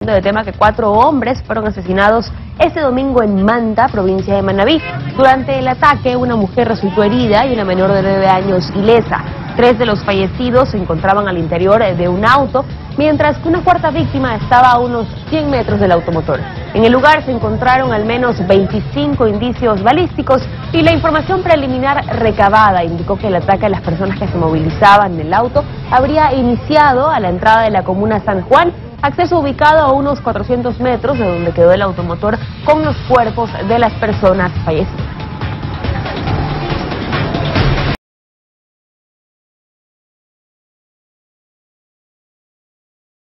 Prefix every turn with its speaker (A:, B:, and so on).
A: cambiando de tema, que 4 hombres fueron asesinados este domingo en Manta, provincia de Manabí. Durante el ataque, una mujer resultó herida y una menor de 9 años ilesa. 3 de los fallecidos se encontraban al interior de un auto, mientras que una cuarta víctima estaba a unos 100 metros del automotor. En el lugar se encontraron al menos 25 indicios balísticos y la información preliminar recabada indicó que el ataque a las personas que se movilizaban en el auto habría iniciado a la entrada de la comuna San Juan, acceso ubicado a unos 400 metros de donde quedó el automotor con los cuerpos de las personas fallecidas.